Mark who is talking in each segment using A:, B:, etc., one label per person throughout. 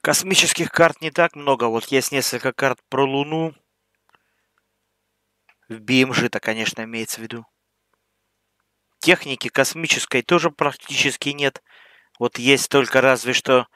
A: Космических карт не так много. Вот есть несколько карт про Луну. В BMG-то, конечно, имеется в виду. Техники космической тоже практически нет. Вот есть только разве что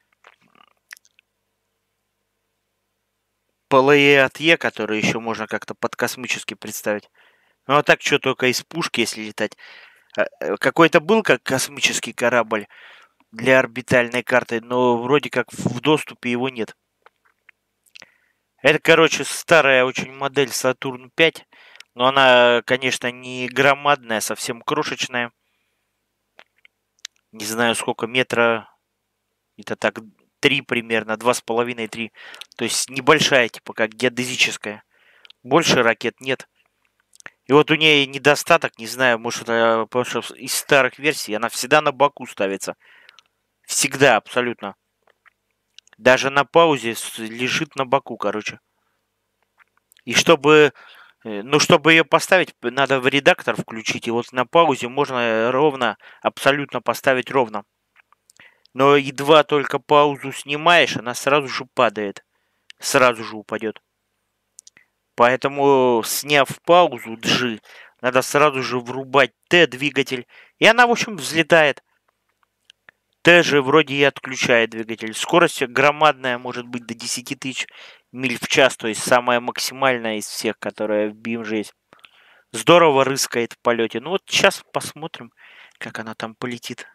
A: ПЛЕ от Е, который еще можно как-то под космически представить. Ну а так что только из пушки, если летать. Какой-то был как космический корабль для орбитальной карты, но вроде как в доступе его нет. Это, короче, старая очень модель Сатурн 5. Но она, конечно, не громадная, совсем крошечная. Не знаю, сколько метра. Это так 3 примерно, 2,5-3. То есть небольшая, типа как геодезическая. Больше ракет нет. И вот у нее недостаток, не знаю, может это потому что из старых версий, она всегда на боку ставится. Всегда, абсолютно. Даже на паузе лежит на боку, короче. И чтобы, ну, чтобы ее поставить, надо в редактор включить. И вот на паузе можно ровно, абсолютно поставить ровно. Но едва только паузу снимаешь, она сразу же падает. Сразу же упадет. Поэтому, сняв паузу G, надо сразу же врубать Т двигатель. И она, в общем, взлетает. Т же вроде и отключает двигатель. Скорость громадная, может быть до 10 тысяч миль в час. То есть самая максимальная из всех, которая в BMG есть. Здорово рыскает в полете. Ну вот сейчас посмотрим, как она там полетит.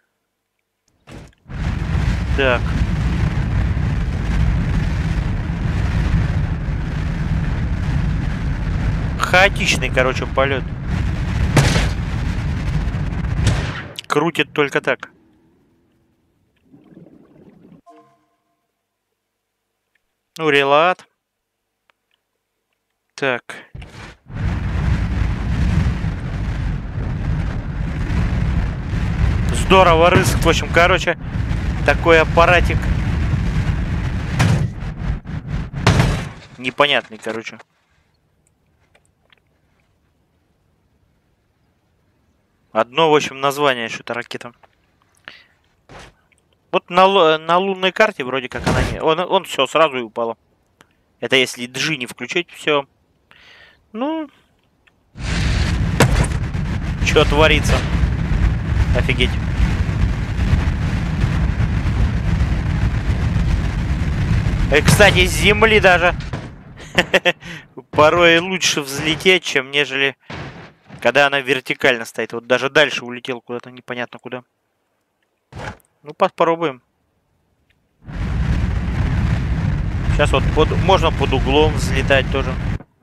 A: Так. Хаотичный, короче, полет. Крутит только так. Ну, релат. Так. Здорово рыск. В общем, короче, такой аппаратик. Непонятный, короче. Одно, в общем, название что-то ракета. Вот на лунной карте вроде как она не... Он все, сразу и упала. Это если G не включить, все. Ну... Что творится? Офигеть. И, кстати, с Земли даже порой лучше взлететь, чем нежели когда она вертикально стоит. Вот даже дальше улетел куда-то, непонятно куда. Ну, попробуем. Сейчас вот можно под углом взлетать тоже.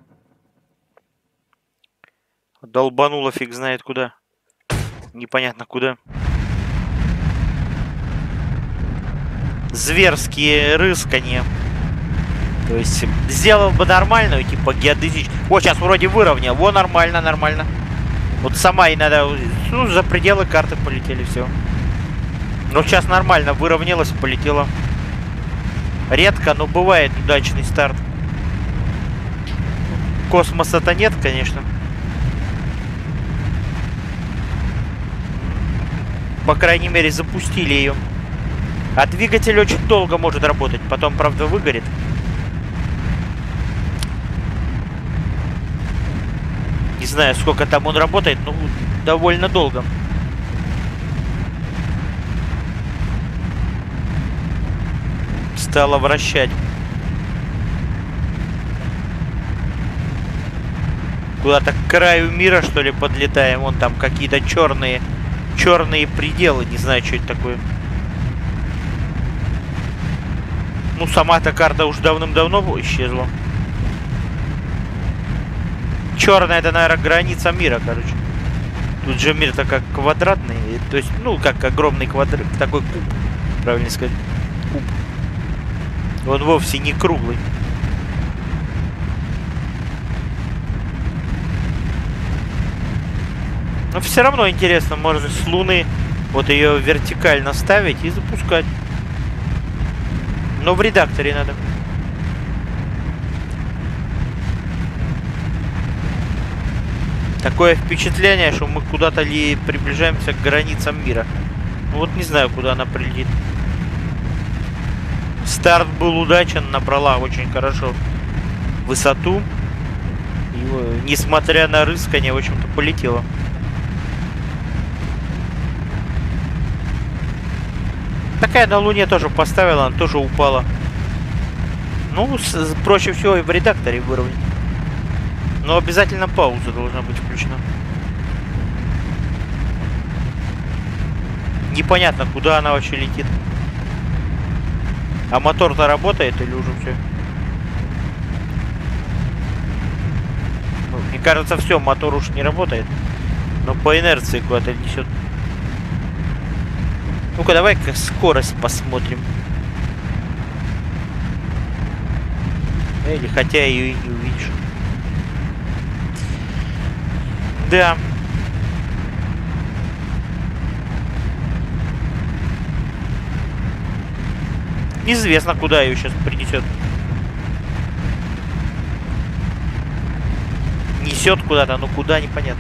A: Долбануло фиг знает куда. Непонятно куда. Зверские рыскания. То есть сделал бы нормальную, типа геодезическую. О, сейчас вроде выровнял. Во, нормально, нормально. Вот сама и надо... Ну, за пределы карты полетели, все. Ну, сейчас нормально выровнялась, полетела. Редко, но бывает удачный старт. Космоса-то нет, конечно. По крайней мере, запустили ее. А двигатель очень долго может работать. Потом, правда, выгорит. Не знаю, сколько там он работает, но довольно долго. Стало вращать. Куда-то к краю мира, что ли, подлетаем. Вон там какие-то черные пределы. Не знаю, что это такое. Ну, сама эта карта уже давным-давно исчезла. Черная — это, наверное, граница мира, короче. Тут же мир-то как квадратный. То есть, ну, как огромный квадрат. Такой куб, правильно сказать. Куб. Он вовсе не круглый. Но все равно интересно, можно с Луны вот ее вертикально ставить и запускать. Но в редакторе надо. Такое впечатление, что мы куда-то ли приближаемся к границам мира. Ну вот не знаю, куда она прилетит. Старт был удачен, набрала очень хорошо высоту. И, несмотря на рыскание, в общем-то, полетела. Такая на Луне тоже поставила, она тоже упала. Ну, проще всего и в редакторе выровнять. Но обязательно пауза должна быть включена. Непонятно, куда она вообще летит. А мотор-то работает или уже все? Ну, мне кажется, все, мотор уж не работает. Но по инерции куда-то несет. Ну-ка, давай-ка скорость посмотрим. Или хотя ее и не увидишь. Да. Неизвестно, куда ее сейчас принесет. Несет куда-то, но куда непонятно.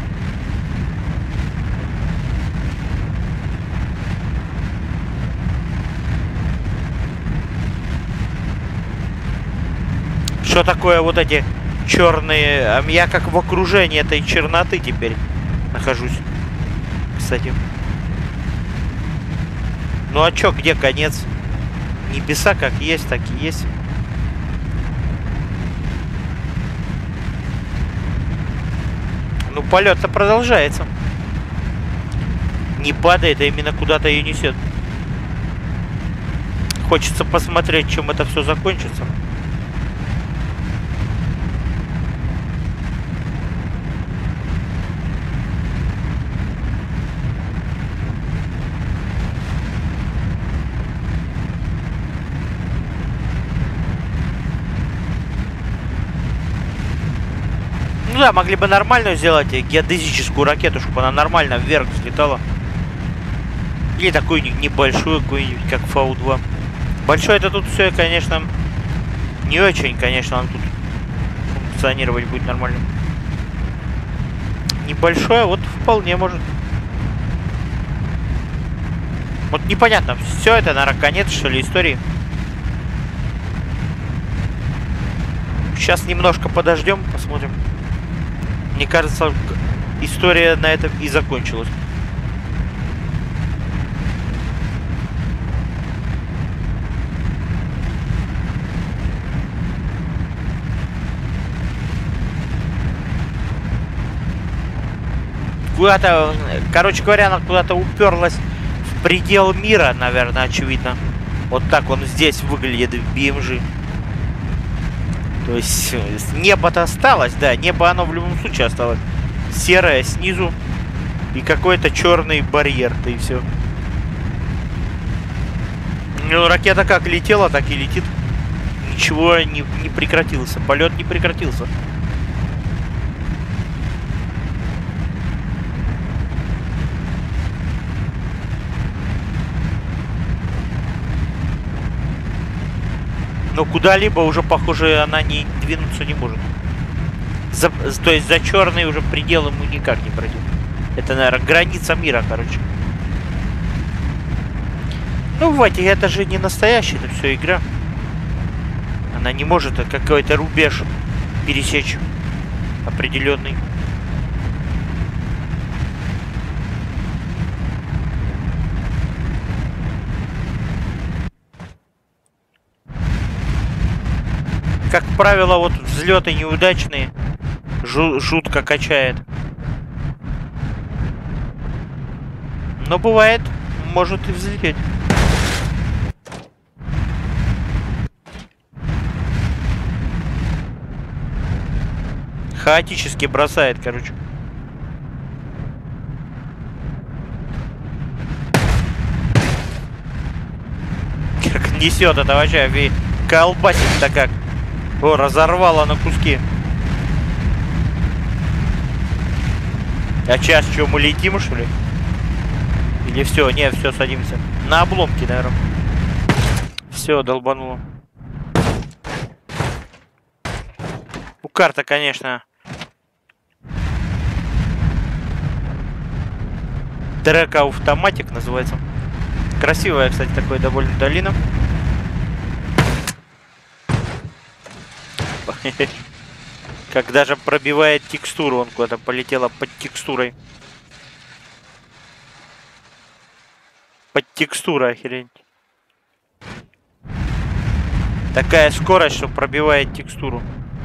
A: Что такое вот эти черные? Я как в окружении этой черноты теперь нахожусь. Кстати. Ну а чё, где конец? Небеса как есть, так и есть. Ну, полет-то продолжается. Не падает, а именно куда-то ее несет. Хочется посмотреть, чем это все закончится. Ну да, могли бы нормальную сделать геодезическую ракету, чтобы она нормально вверх взлетала. Или такую небольшую, какую-нибудь, как Фау-2. Большой это тут все, конечно, не очень, конечно, он тут функционировать будет нормально. Небольшое вот вполне может. Вот непонятно, все это, наверное, конец, что ли, истории. Сейчас немножко подождем, посмотрим. Мне кажется, история на этом и закончилась. Куда-то, короче говоря, она куда-то уперлась в предел мира, наверное, очевидно. Вот так он здесь выглядит в BMG. То есть небо-то осталось, да, небо оно в любом случае осталось. Серое снизу и какой-то черный барьер-то и все. Ну, ракета как летела, так и летит. Ничего не прекратился, полет не прекратился. Но куда-либо уже, похоже, она не двинуться не может. То есть за черный уже предел ему никак не пройдет. Это, наверное, граница мира, короче. Ну, Ватик, это же не настоящий, это все игра. Она не может какой-то рубеж пересечь определенный. Как правило, вот взлеты неудачные жутко качает. Но бывает, может и взлететь. Хаотически бросает, короче. Как несет это вообще, колбасит-то как. О, разорвало на куски. А сейчас что, мы летим, что ли? Или все? Не, все, садимся. На обломки, наверное. Все, долбануло. У карта, конечно. Трек автоматик называется. Красивая, кстати, такая довольно долина. Как даже пробивает текстуру, он куда-то полетела под текстурой. Под текстурой, охерень. Такая скорость, что пробивает текстуру.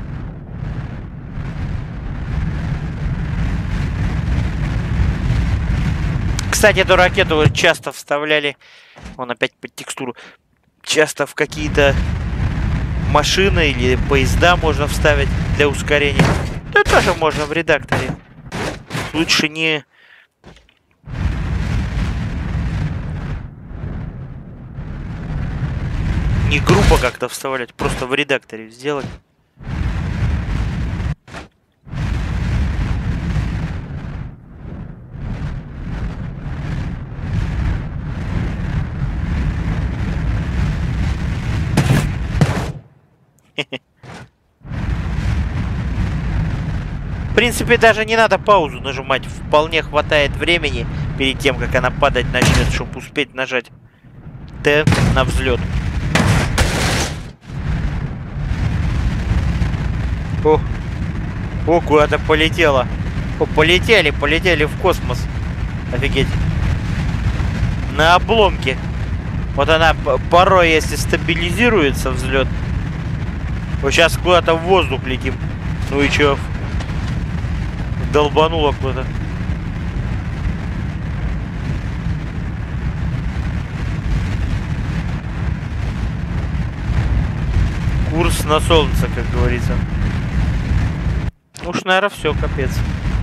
A: Кстати, эту ракету часто вставляли, он опять под текстуру, часто в какие-то машины или поезда можно вставить для ускорения. Да тоже можно в редакторе. Лучше не грубо как-то вставлять, просто в редакторе сделать. В принципе, даже не надо паузу нажимать. Вполне хватает времени перед тем, как она падать начнет, чтобы успеть нажать Т на взлет. О, куда-то полетела. О, полетели в космос. Офигеть. На обломке. Вот она порой, если стабилизируется взлет. Вот сейчас куда-то в воздух летим. Ну и чё? Долбануло куда-то. Курс на солнце, как говорится. Уж, наверное, все, капец.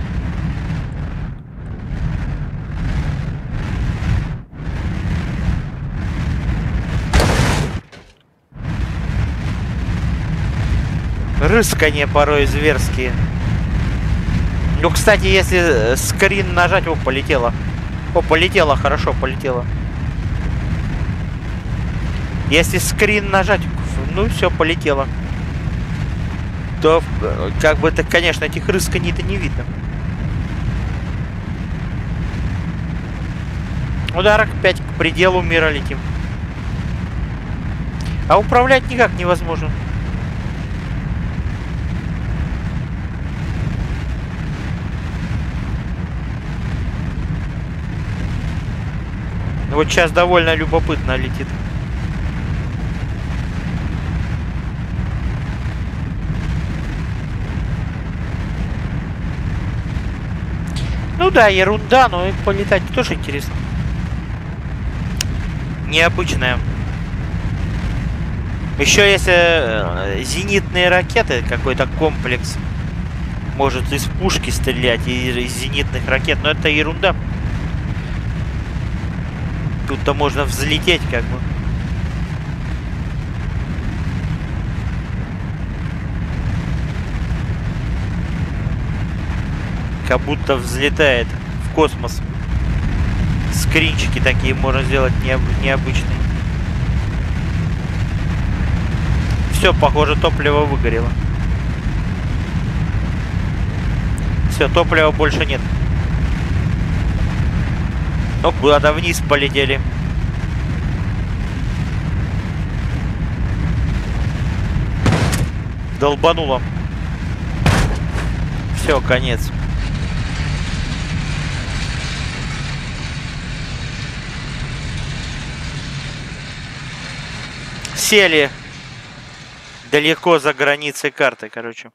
A: Рыскания порой зверские. Ну, кстати, если скрин нажать, о, полетело. О, полетело, хорошо, полетело. Если скрин нажать, ну все, полетело. То, как бы, так, конечно, этих рысканий-то не видно. Удар опять к пределу мира летим. А управлять никак невозможно. Вот сейчас довольно любопытно летит. Ну да, ерунда, но и полетать тоже интересно. Необычная. Еще если зенитные ракеты, какой-то комплекс может из пушки стрелять и из зенитных ракет, но это ерунда. Тут-то можно взлететь как бы. Как будто взлетает в космос. Скринчики такие можно сделать необычные. Все, похоже, топливо выгорело. Все, топлива больше нет. Ну, куда-то вниз полетели. Долбануло. Все, конец. Сели далеко за границей карты, короче.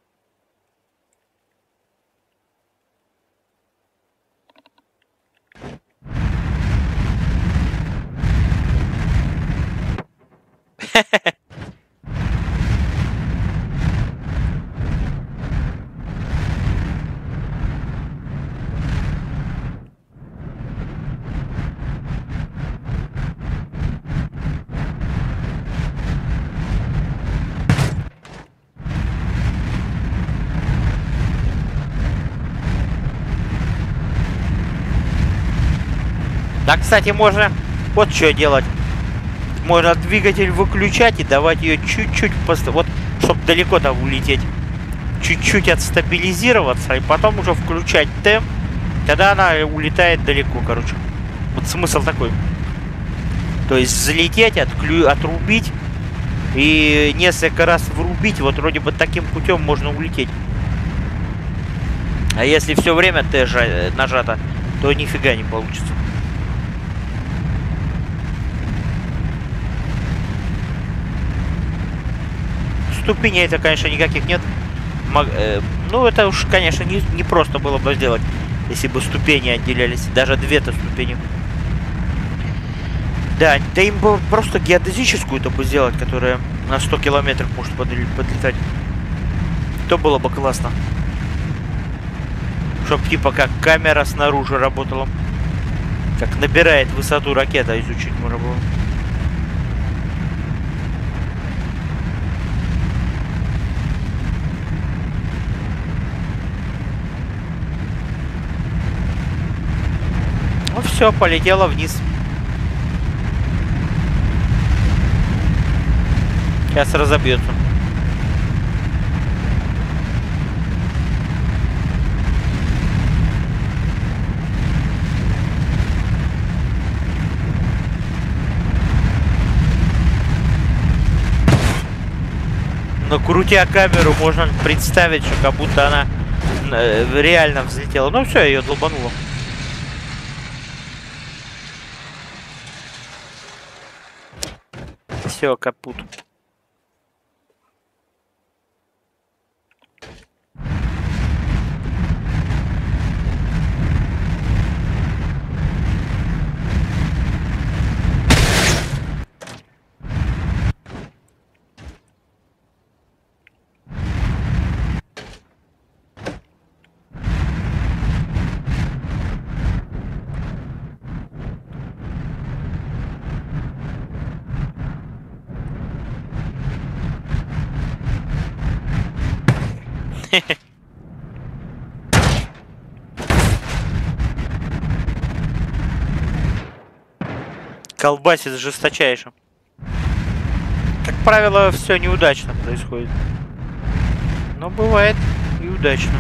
A: Да, кстати, можно вот что делать. Можно двигатель выключать и давать ее чуть-чуть, вот, чтобы далеко там улететь. Чуть-чуть отстабилизироваться и потом уже включать темп. Тогда она улетает далеко, короче. Вот смысл такой. То есть залететь, отрубить И несколько раз врубить, вот вроде бы таким путем можно улететь. А если все время Т нажато, то нифига не получится. Ступеней-то, конечно, никаких нет. Ну, это уж, конечно, не просто было бы сделать, если бы ступени отделялись. Даже две-то ступени. Да, да им бы просто геодезическую-то бы сделать, которая на 100 километров может подлетать. То было бы классно. Чтоб типа как камера снаружи работала. Как набирает высоту ракета, изучить можно было. Ну все, полетела вниз. Сейчас разобьется. Но крутя камеру, можно представить, что как будто она реально взлетела. Ну все, ее долбануло. Все, капут. Колбасит жесточайше. Как правило, все неудачно происходит. Но бывает и удачно.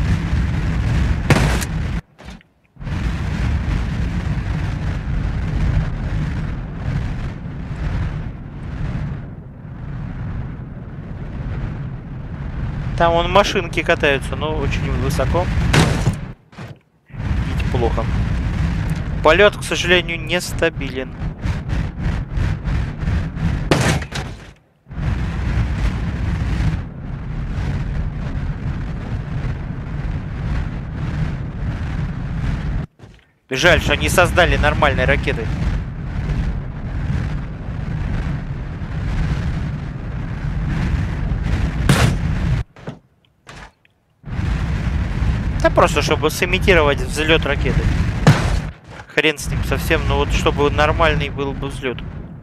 A: Там вон машинки катаются, но очень высоко. Видите, плохо. Полет, к сожалению, нестабилен. Жаль, что они создали нормальные ракеты. Да просто, чтобы сымитировать взлет ракеты. Хрен с ним совсем, но вот чтобы нормальный был бы взлет.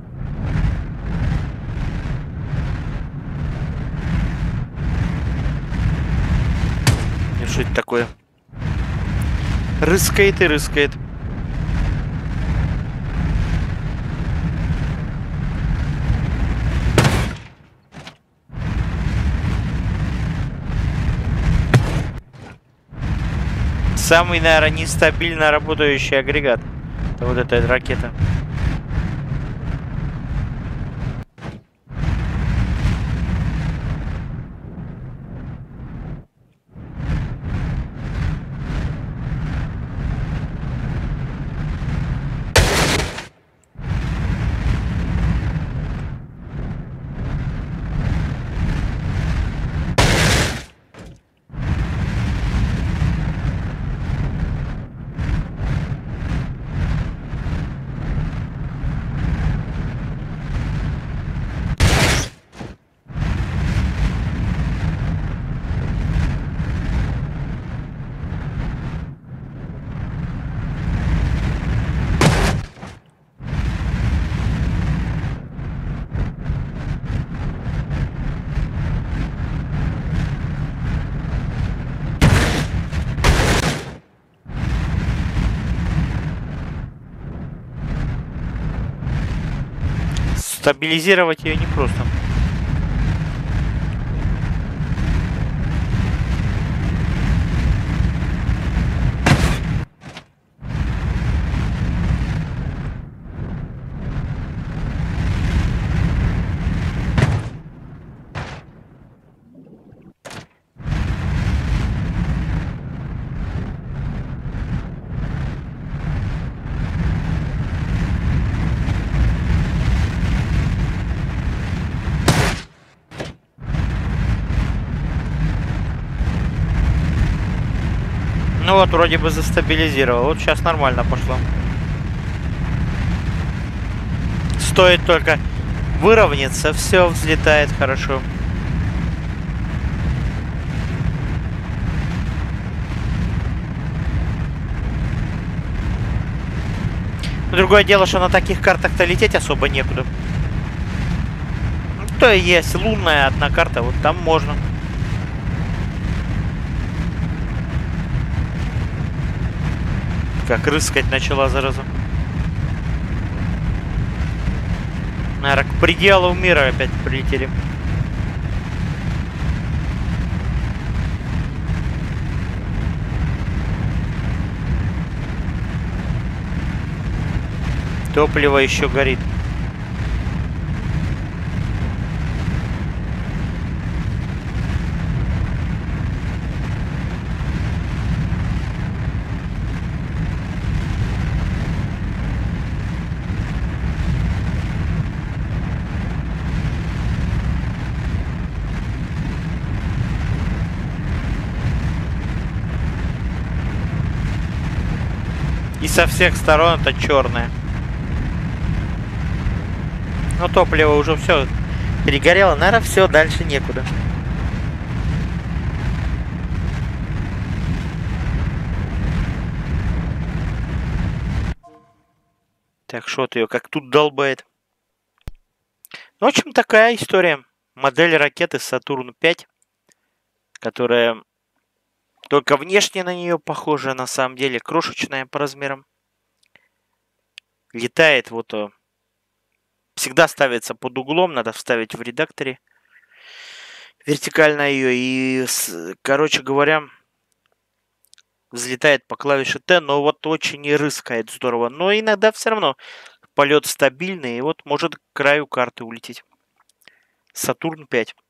A: И что это такое? Рыскает и рыскает. Самый, наверное, нестабильно работающий агрегат. Это вот эта ракета. Стабилизировать ее непросто. Ну вот, вроде бы застабилизировал. Вот сейчас нормально пошло. Стоит только выровняться, все взлетает хорошо. Другое дело, что на таких картах-то лететь особо некуда. Ну, то и есть лунная одна карта, вот там можно. Как рыскать начала, зараза. Наверное, к пределу мира опять прилетели. Топливо еще горит. И со всех сторон это черное. Но топливо уже все перегорело. Наверное, все, дальше некуда. Так, что-то ее как тут долбает. Ну, в общем, такая история. Модель ракеты Сатурн-5, которая только внешне на нее похожа, на самом деле крошечная по размерам. Летает вот... Всегда ставится под углом, надо вставить в редакторе вертикально ее. И, короче говоря, взлетает по клавише Т, но вот очень и рыскает здорово. Но иногда все равно полет стабильный, и вот может к краю карты улететь. Сатурн 5.